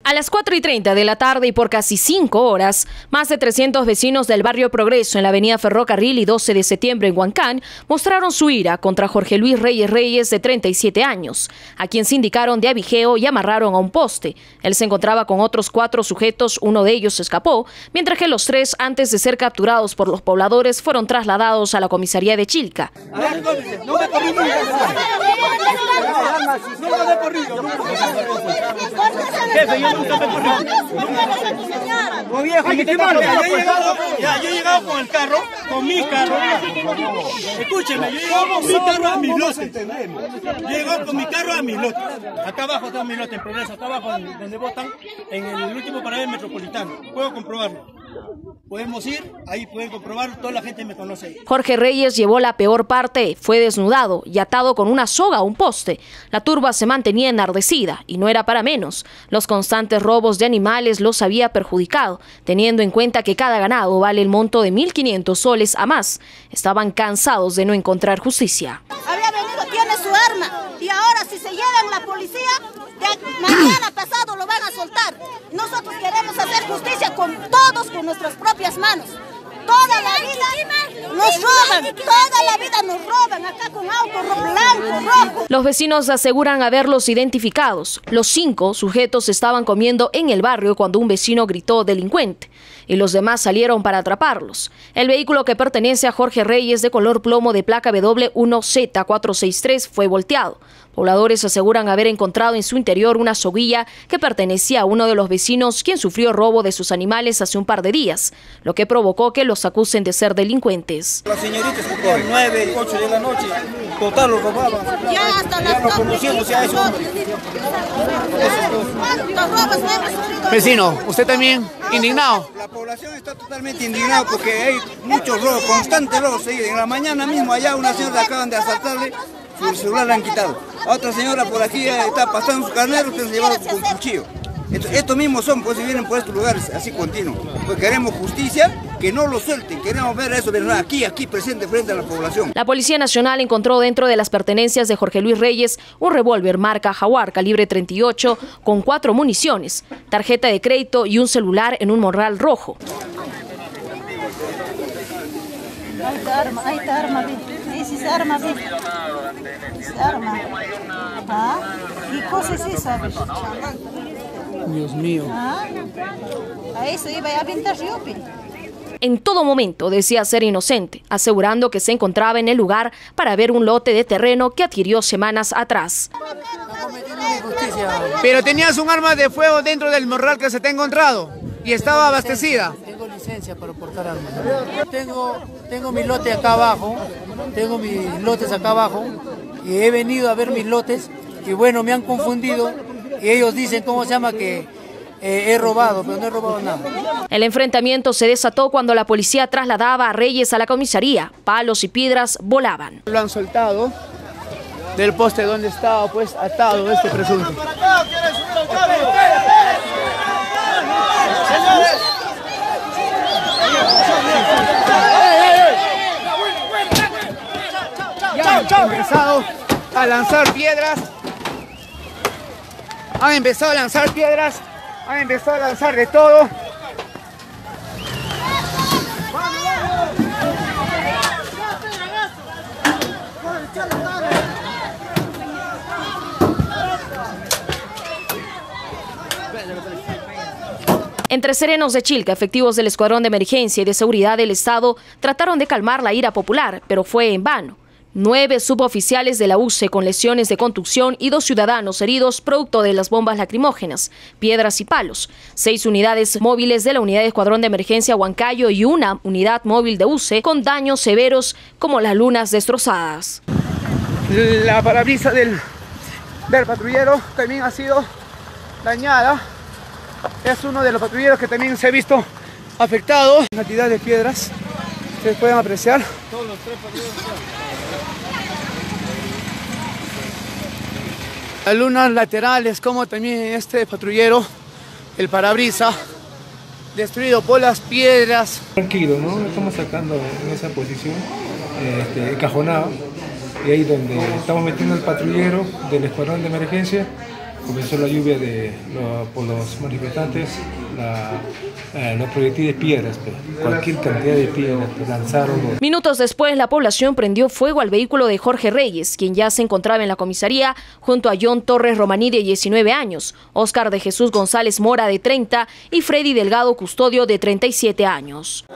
A las 4:30 de la tarde y por casi 5 horas, más de 300 vecinos del barrio Progreso en la avenida Ferrocarril y 12 de septiembre en Huancán mostraron su ira contra Jorge Luis Reyes, de 37 años, a quien sindicaron de abigeo y amarraron a un poste. Él se encontraba con otros 4 sujetos, uno de ellos escapó, mientras que los 3, antes de ser capturados por los pobladores, fueron trasladados a la comisaría de Chilca. Yo he llegado con el carro, con mi carro. Escúcheme, yo he llegado con mi carro a mi lote. Yo he llegado con mi carro a mi lote. Acá abajo está mi lote, en Progreso, acá abajo donde votan, en el último paradero metropolitano. Puedo comprobarlo. Podemos ir, ahí pueden comprobar, toda la gente me conoce. Jorge Reyes llevó la peor parte, fue desnudado y atado con una soga a un poste. La turba se mantenía enardecida y no era para menos. Los constantes robos de animales los había perjudicado, teniendo en cuenta que cada ganado vale el monto de 1.500 soles a más. Estaban cansados de no encontrar justicia. Había venido, tiene su arma y ahora si se llevan la policía, mañana pasado lo van a soltar. Nosotros queremos hacer justicia con todos, con nuestras propias manos. Toda la vida nos roban, toda la vida nos roban, acá con auto blanco, rojo. Los vecinos aseguran haberlos identificados. Los 5 sujetos estaban comiendo en el barrio cuando un vecino gritó delincuente y los demás salieron para atraparlos. El vehículo que pertenece a Jorge Reyes, de color plomo de placa W1Z463, fue volteado. Pobladores aseguran haber encontrado en su interior una soguilla que pertenecía a uno de los vecinos, quien sufrió robo de sus animales hace un par de días, lo que provocó que los acusen de ser delincuentes. Las señoritas por 9, 8 de la noche, total los robaban. Ya hasta las no conocíamos a esos hombres. Vecino, ¿usted también indignado? La población está totalmente indignada porque hay muchos robos, constantes robos. En la mañana mismo allá una señora acaban de asaltarle, su celular le han quitado. A otra señora por aquí está pasando su carnero, que se llevaron con cuchillo. Estos mismos son, pues, si vienen por estos lugares así continuo. Pues queremos justicia, que no lo suelten, queremos ver eso aquí presente frente a la población. La Policía Nacional encontró dentro de las pertenencias de Jorge Luis Reyes un revólver marca Jaguar calibre 38 con 4 municiones, tarjeta de crédito y un celular en un morral rojo. Ahí está arma, esa es arma, esa arma. ¿Ah? ¿Qué cosa es esa? Dios mío. ¿Ah? A eso iba a pintar yo. En todo momento decía ser inocente, asegurando que se encontraba en el lugar para ver un lote de terreno que adquirió semanas atrás. Pero tenías un arma de fuego dentro del morral que se te ha encontrado y estaba abastecida. Tengo licencia para portar armas. Tengo mi lote acá abajo, tengo mis lotes acá abajo y he venido a ver mis lotes y bueno, me han confundido y ellos dicen, ¿cómo se llama? Que he robado, pero no he robado nada. El enfrentamiento se desató cuando la policía trasladaba a Reyes a la comisaría. Palos y piedras volaban. Lo han soltado del poste donde estaba pues atado este presunto. Han empezado a lanzar piedras. Han empezado a lanzar piedras. Han empezado a lanzar de todo. Entre serenos de Chilca, efectivos del Escuadrón de Emergencia y de Seguridad del Estado trataron de calmar la ira popular, pero fue en vano. 9 suboficiales de la UCE con lesiones de contusión y 2 ciudadanos heridos producto de las bombas lacrimógenas, piedras y palos. 6 unidades móviles de la Unidad de Escuadrón de Emergencia Huancayo y una unidad móvil de UCE con daños severos como las lunas destrozadas. La parabrisas del patrullero también ha sido dañada. Es uno de los patrulleros que también se ha visto afectado. Cantidad de piedras, ustedes pueden apreciar. Todos los 3 patrulleros. Las lunas laterales, como también este patrullero, el parabrisas, destruido por las piedras. Tranquilo, ¿no? Estamos sacando en esa posición, encajonado, y ahí donde estamos metiendo el patrullero del Escuadrón de Emergencia, comenzó la lluvia por los manifestantes, los proyectiles de piedras, cualquier cantidad de piedras que lanzaron. Minutos después, la población prendió fuego al vehículo de Jorge Reyes, quien ya se encontraba en la comisaría junto a John Torres Romaní, de 19 años, Oscar de Jesús González Mora, de 30, y Freddy Delgado Custodio, de 37 años.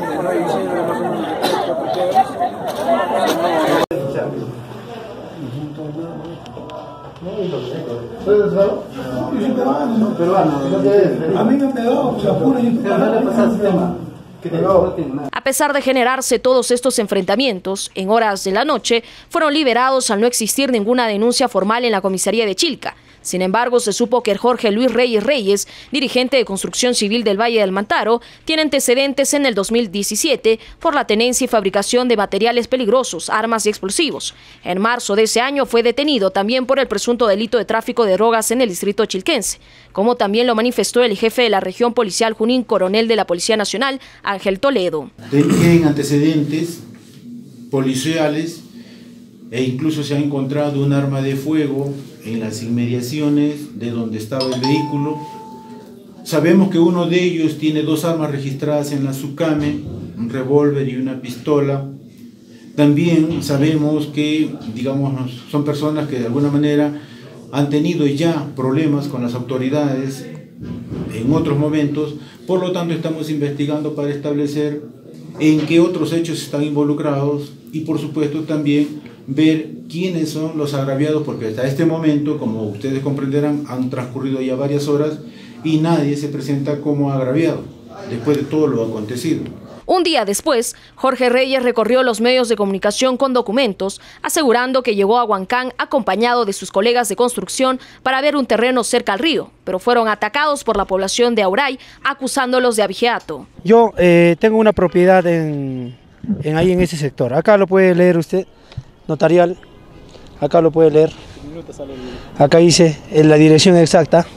A pesar de generarse todos estos enfrentamientos, en horas de la noche fueron liberados al no existir ninguna denuncia formal en la comisaría de Chilca. Sin embargo, se supo que Jorge Luis Reyes, dirigente de Construcción Civil del Valle del Mantaro, tiene antecedentes en el 2017 por la tenencia y fabricación de materiales peligrosos, armas y explosivos. En marzo de ese año fue detenido también por el presunto delito de tráfico de drogas en el distrito chilquense, como también lo manifestó el jefe de la región policial Junín, coronel de la Policía Nacional, Ángel Toledo. Tienen antecedentes policiales e incluso se ha encontrado un arma de fuego en las inmediaciones de donde estaba el vehículo. Sabemos que uno de ellos tiene 2 armas registradas en la SUCAME, un revólver y una pistola. También sabemos que, digamos, son personas que de alguna manera han tenido ya problemas con las autoridades en otros momentos, por lo tanto estamos investigando para establecer en qué otros hechos están involucrados y por supuesto también ver quiénes son los agraviados, porque hasta este momento, como ustedes comprenderán, han transcurrido ya varias horas y nadie se presenta como agraviado después de todo lo acontecido. Un día después, Jorge Reyes recorrió los medios de comunicación con documentos, asegurando que llegó a Huancán acompañado de sus colegas de construcción para ver un terreno cerca al río, pero fueron atacados por la población de Auray, acusándolos de abigeato. Yo tengo una propiedad ahí en ese sector. Acá lo puede leer usted, notarial. Acá lo puede leer. Acá dice la dirección exacta.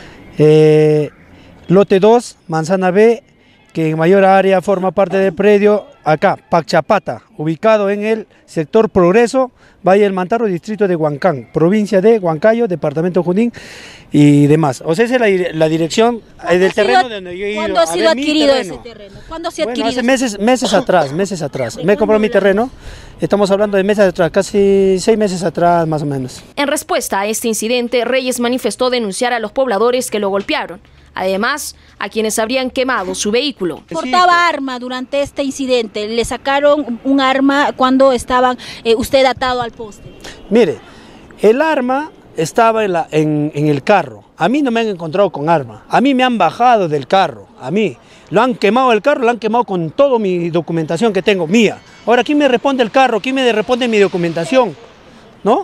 Lote 2, Manzana B, que en mayor área forma parte del predio, acá, Pachapata, ubicado en el sector Progreso, Valle del Mantaro, distrito de Huancán, provincia de Huancayo, departamento Junín y demás. O sea, esa es la dirección del terreno donde yo he ido. ¿Cuándo ha sido adquirido ese terreno? ¿Cuándo se ha adquirido? Hace meses atrás. Me compró mi terreno. Estamos hablando de meses atrás, casi 6 meses atrás más o menos. En respuesta a este incidente, Reyes manifestó denunciar a los pobladores que lo golpearon. Además, a quienes habrían quemado su vehículo. Portaba arma durante este incidente. Le sacaron un arma cuando estaban usted atado al poste. Mire, el arma estaba en el carro. A mí no me han encontrado con arma. A mí me han bajado del carro. A mí lo han quemado el carro, lo han quemado con toda mi documentación que tengo, mía. Ahora, ¿quién me responde el carro? ¿Quién me responde mi documentación? ¿No?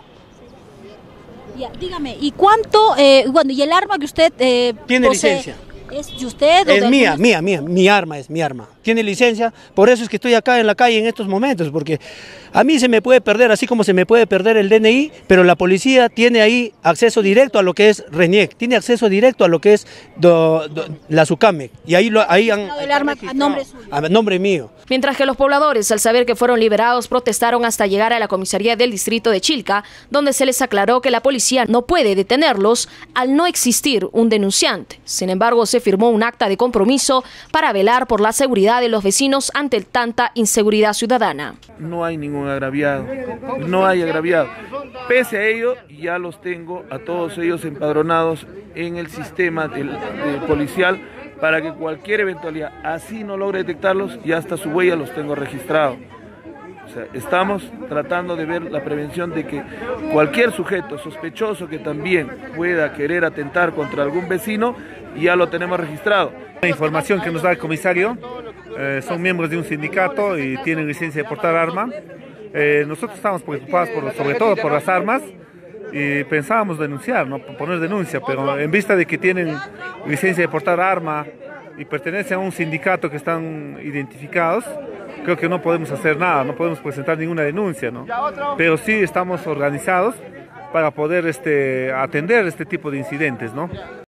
Ya, dígame, ¿y cuánto, y el arma que usted tiene posee, licencia? ¿Es de usted? Es mía, mi arma es mi arma. Tiene licencia, por eso es que estoy acá en la calle en estos momentos, porque a mí se me puede perder, así como se me puede perder el DNI, pero la policía tiene ahí acceso directo a lo que es RENIEC, tiene acceso directo a lo que es la SUCAME, y ahí han... El arma a nombre suyo. A nombre mío. Mientras que los pobladores, al saber que fueron liberados, protestaron hasta llegar a la comisaría del distrito de Chilca, donde se les aclaró que la policía no puede detenerlos al no existir un denunciante. Sin embargo, se firmó un acta de compromiso para velar por la seguridad de los vecinos ante tanta inseguridad ciudadana. No hay ningún agraviado, no hay agraviado. Pese a ello, ya los tengo a todos ellos empadronados en el sistema del policial para que cualquier eventualidad, así no logre detectarlos, ya hasta su huella los tengo registrados. O sea, estamos tratando de ver la prevención de que cualquier sujeto sospechoso que también pueda querer atentar contra algún vecino, ya lo tenemos registrado. La información que nos da el comisario, son miembros de un sindicato y tienen licencia de portar arma. Nosotros estamos preocupados sobre todo por las armas y pensábamos denunciar, ¿no? Poner denuncia, pero en vista de que tienen licencia de portar arma y pertenecen a un sindicato que están identificados, creo que no podemos hacer nada, no podemos presentar ninguna denuncia, ¿no? Pero sí estamos organizados para poder atender este tipo de incidentes, ¿no?